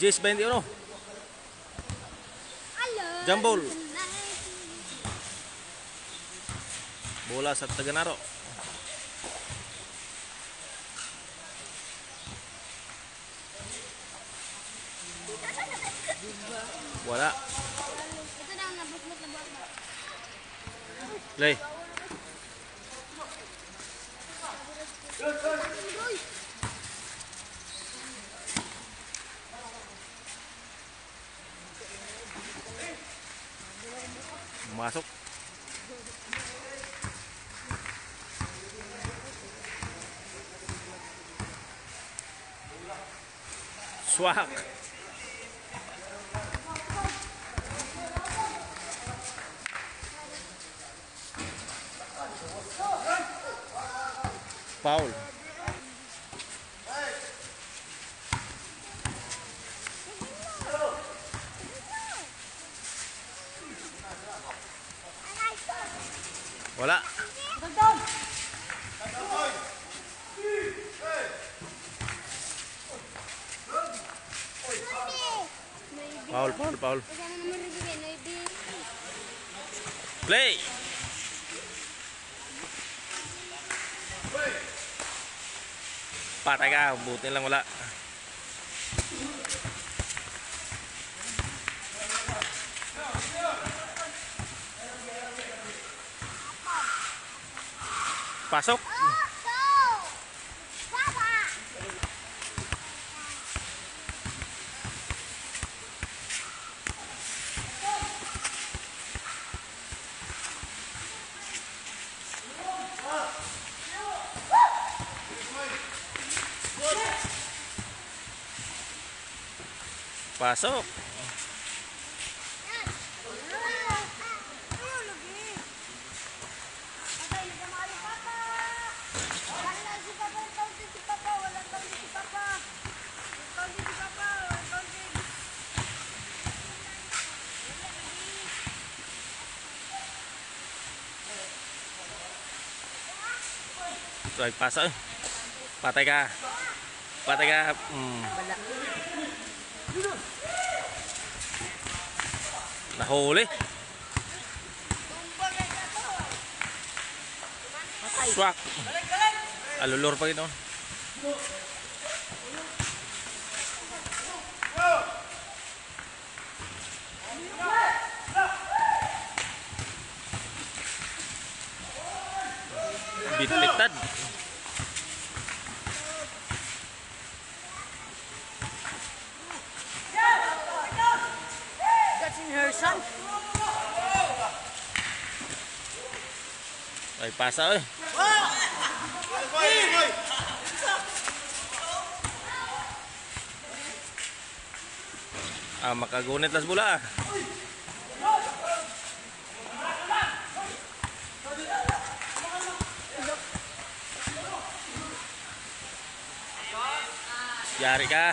Jis 21. Jambol. Bola sa Taganaro. Wala. Ito daw nabuklat na buhat na. Play. Masuk. Swak. Foul. Wala. Foul, foul, foul. Play. Patay ka, buti lang wala. Pasok. Pasok. Rồi pasok. Patay ka. Patay ka. Nahuli. Swak. Alulor pa gino. Bitliktad. That's in her son. Ay pasa eh. Makagunit las bola. Yari ka.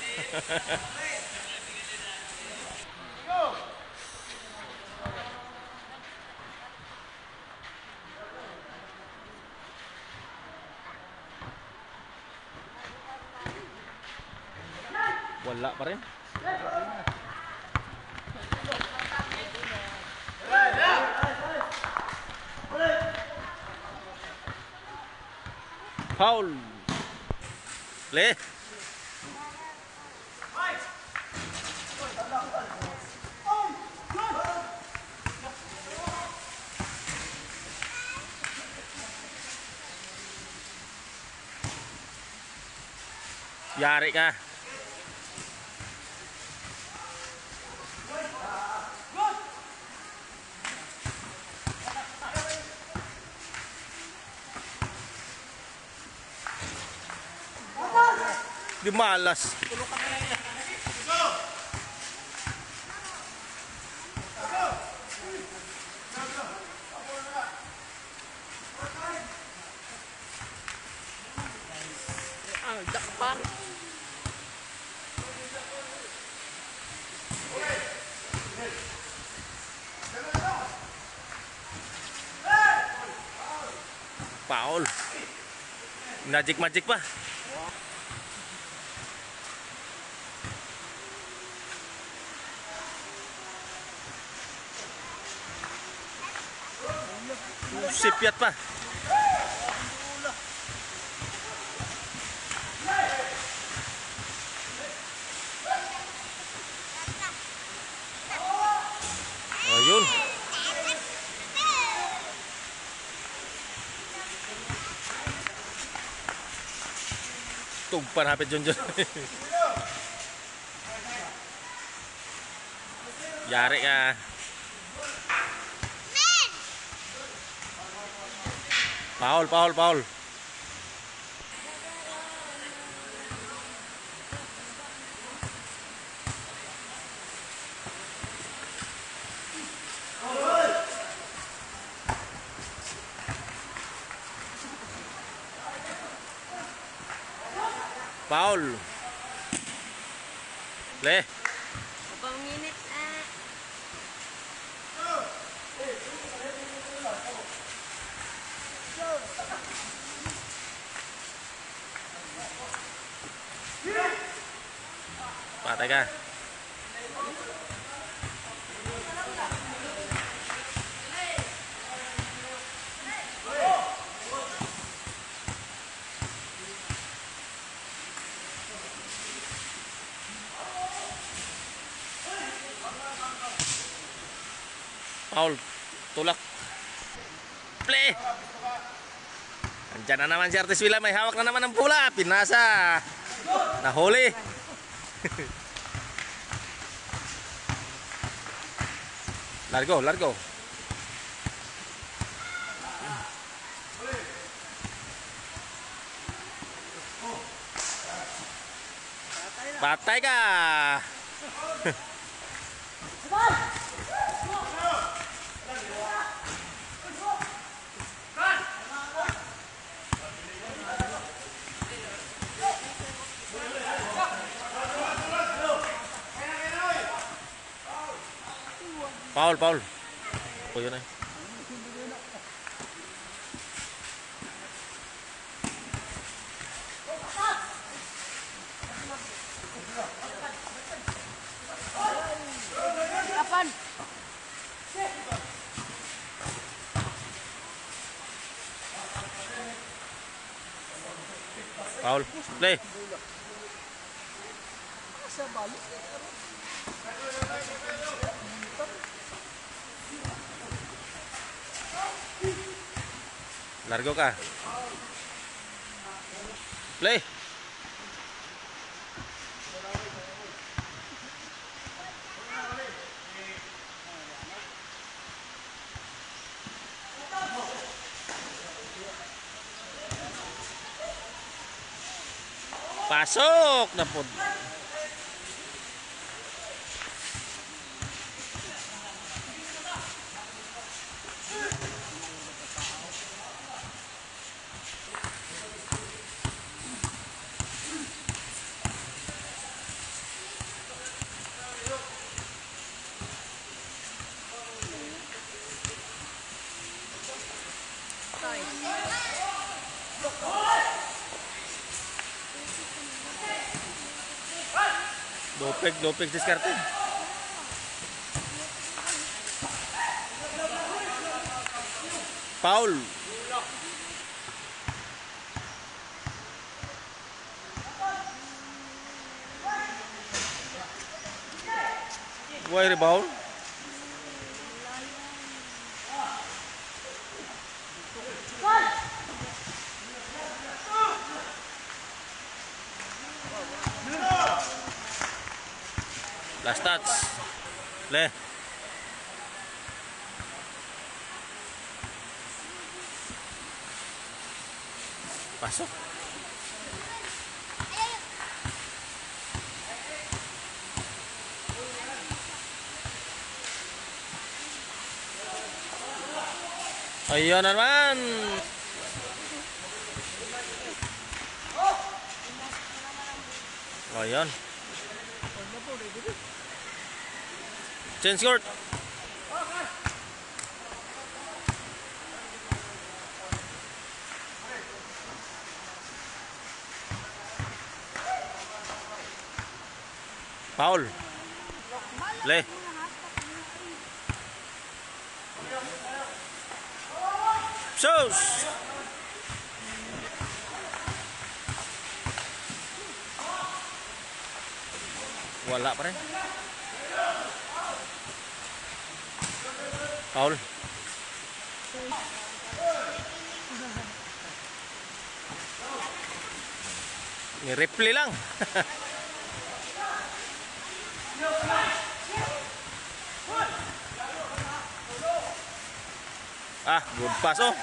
Wala pa rin. Foul. Play. Yari ka. Di malas. Dakpar. Foul. Magic pa. Sipyat pa. Ayun. Tugpan hapit dyan dyan. Yari ka. Paul, Paul, Paul. Paul. Le. Abang minutes ah. Patay ka. Paul, tulak. Play. Andiyan na naman si Artis Villa, may hawak na naman ng pula. Pinasa. Nahuli. Largo, largo. Patay ka. Paul, Paul. Oh, yun eh. Kapan? Paul, play. Largo ka. Play. Pasok na po. Dopeg diskarte. Paul. Why rebound? Last touch. Le. Pasok. Ayun naman. Ayun. Change court. Paul. Le. Sus! Wala pa rin. Foul. Ni-replay lang. Ah, good pass oh.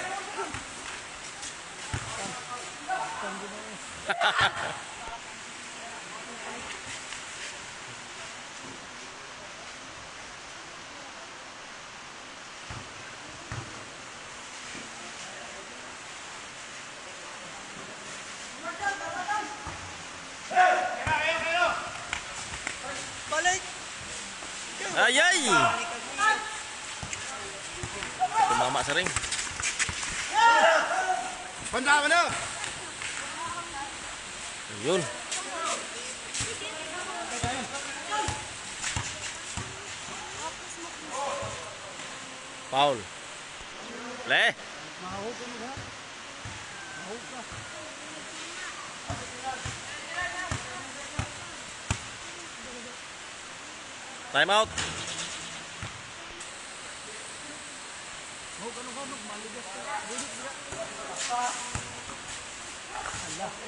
Balik! Ayay! Tumama sa ring. Banda ka na! Ayun. Foul. Le. Mahawag ka mo ha? Mahawag ka. Time out. Mahawag ka nung kamag, maligas ka. Bulit ka. Allah.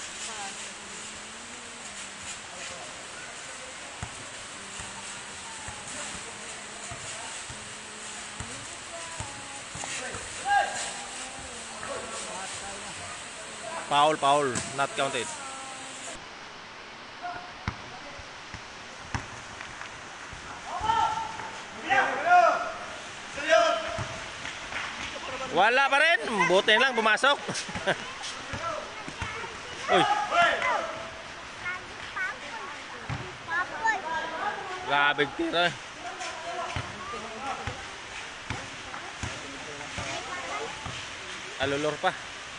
Foul, foul. Not counted. Wala pa rin. Buti lang pumasok. Uy. Grabe tira. Alulor pa.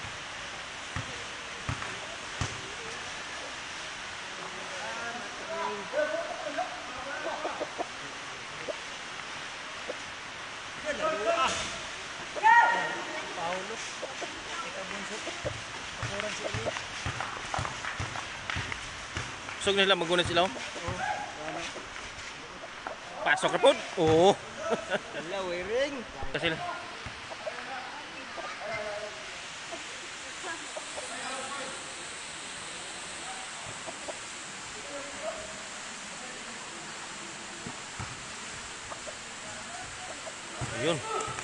Paulo. Ikaw bunso. Pakuran si Eli. Sug nila magunit sila. Oh. Pasok na po. Oo. Allah, wiring. Kasi ayun.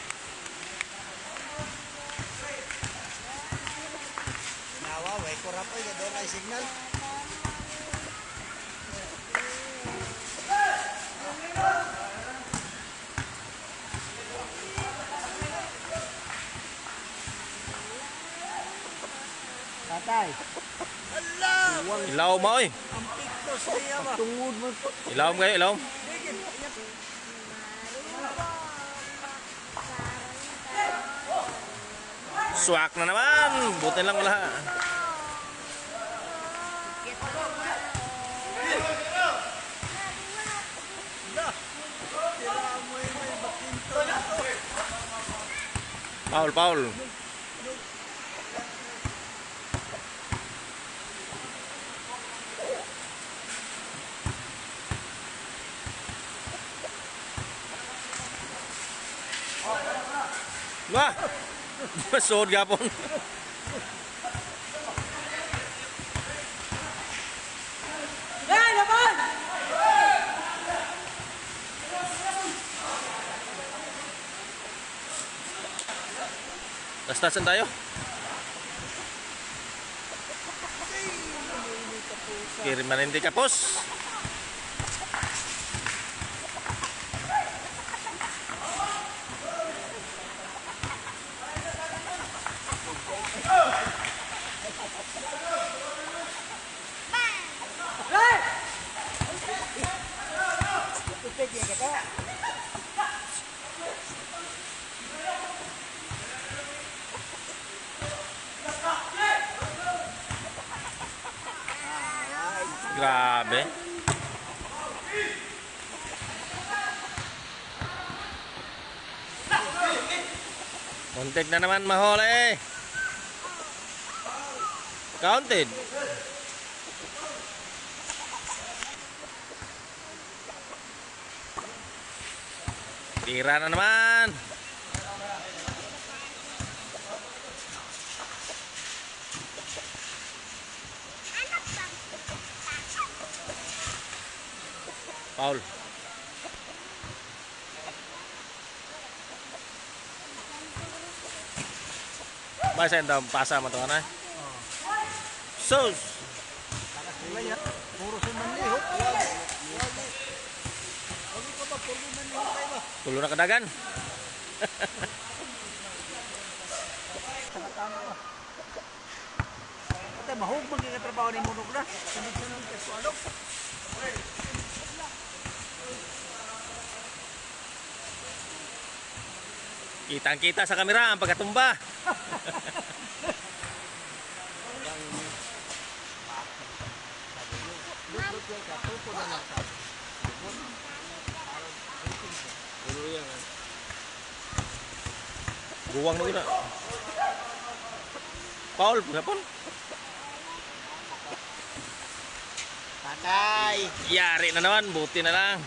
Nawa, way kurap ay doon ay signal. Tatay. Allah! Ilaw mo oy. Ang pictos niya ba? Tungod mo po. Ilaw mo kayo, ilaw. Swak na naman. Buti lang wala. Foul, foul. Wah, masod gapon. Hey, naman! Tastasan tayo. Permanente kapos. Grabe. Muntik na naman mahuli. Counted. Tira na naman. Foul. Basta yung pasa mo ito na. Sus! Puro si manlihok. Huwag ko ba, puro manlihok kayo ba? Tulo na kadagan. Tama ba? Ate, mahog magkikatrabaho ni Munok na. Sunod-sunod ka so ano? Kitang-kita sa kamera ang pagkatumba. Guwang mo gina. Paul, hapon. Patay! Yari na naman, buti na lang.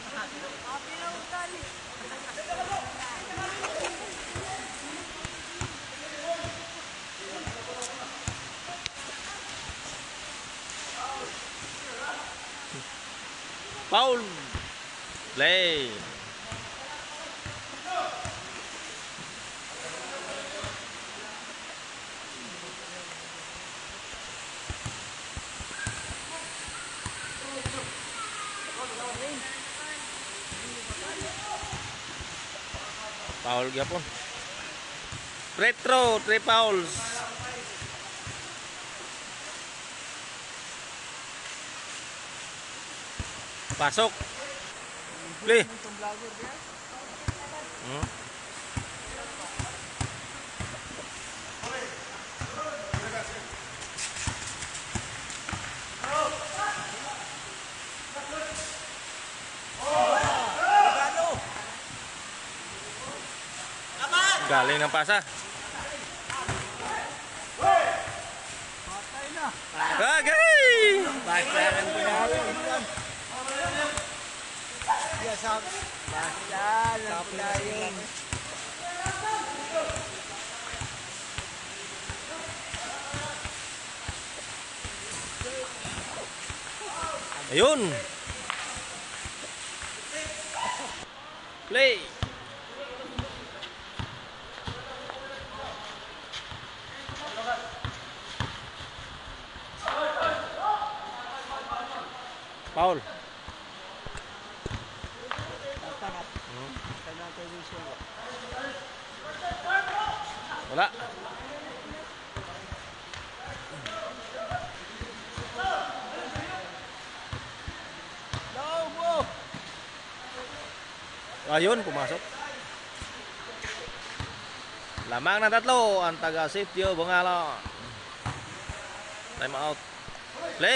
Paul, play. Paul gyapon. Retro, 3 fouls. Pasok. Play. Galing ng pasa. Patay na! Bagay! Basta ang pinalo. Basta ang pinalo. Ayun. Play. Paul. Wala. Ayun, pumasok. Lamang na 3 ang taga Sitio Bungalo. Time out. Play.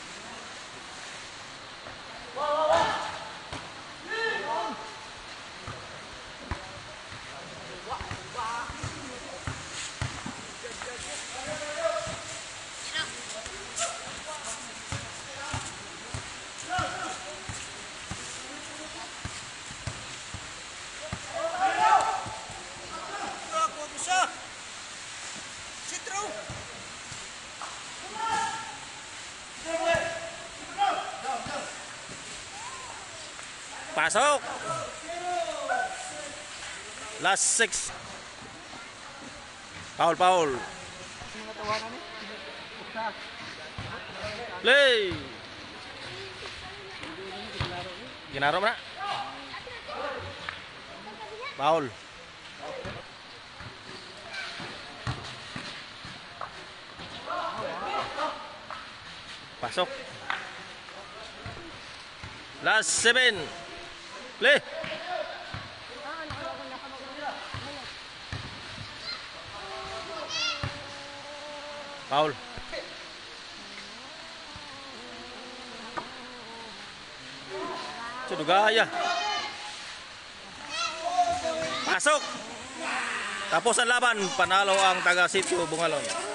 Pasok. Last 6. Paul, Paul. Play. Ginaro mo na. Paul. Pasok. Last 7. Play. Paul. Sudugaya. Pasok. Tapos ang laban, panalo ang taga Sitio Bungalon.